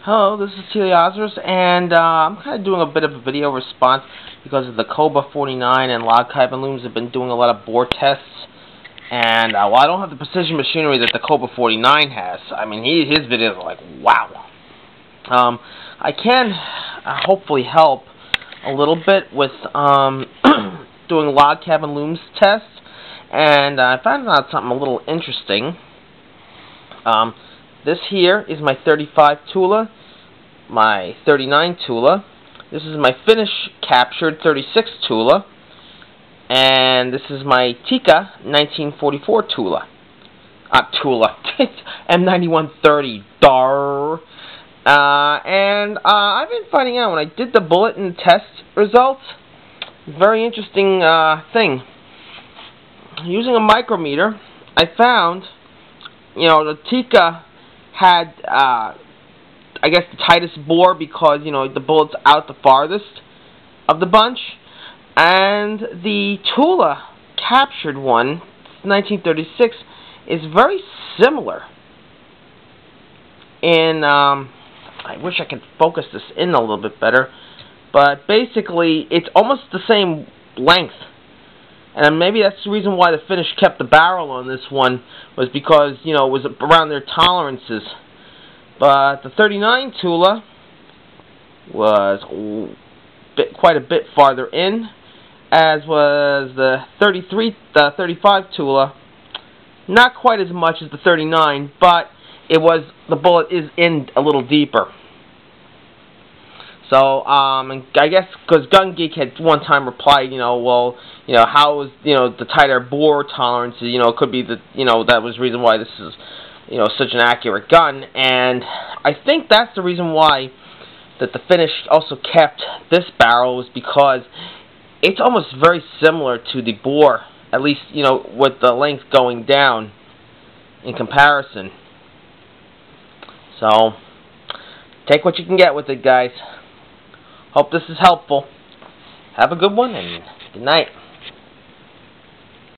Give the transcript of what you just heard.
Hello, this is TheKoba49, and I'm kind of doing a bit of a video response because of the TheKoba49 and Logcabinlooms have been doing a lot of bore tests. And while I don't have the precision machinery that the TheKoba49 has, I mean, his videos are like, wow. I can hopefully help a little bit with doing Logcabinlooms tests, and I found out something a little interesting. This here is my 35 Tula, my 39 Tula. This is my Finnish captured 36 Tula, and this is my Tikka 1944 Tula. Tula M91 30. Dar. And I've been finding out when I did the bulletin test results. Very interesting thing. Using a micrometer, I found, the Tikka had, I guess, the tightest bore because, the bullet's out the farthest of the bunch. And the Tula captured one, 1936, is very similar. And I wish I could focus this in a little bit better. But basically, it's almost the same length. And maybe that's the reason why the Finnish kept the barrel on this one, was because, it was around their tolerances. But the 39 Tula was quite a bit farther in, as was the 35 Tula. Not quite as much as the 39, but the bullet is in a little deeper. So, and I guess because Gungeek had one time replied, how is, the tighter bore tolerance, it could be that, that was the reason why this is, such an accurate gun. And I think that's the reason why that the Finnish also kept this barrel, was because it's almost very similar to the bore, at least, with the length going down in comparison. So, take what you can get with it, guys. Hope this is helpful. Have a good one, and good night.